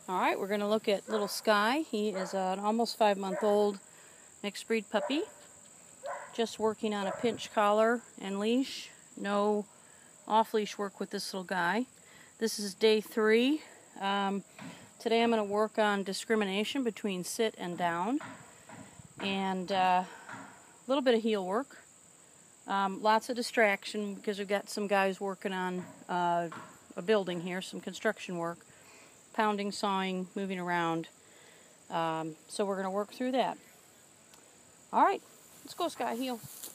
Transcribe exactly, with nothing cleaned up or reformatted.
Alright, we're going to look at little Sky. He is an almost five month old mixed breed puppy. Just working on a pinch collar and leash. No off-leash work with this little guy. This is day three. Um, today I'm going to work on discrimination between sit and down. And uh, a little bit of heel work. Um, lots of distraction because we've got some guys working on uh, a building here, some construction work. Pounding, sawing, moving around. Um, so we're going to work through that. Alright, let's go, Sky, heel.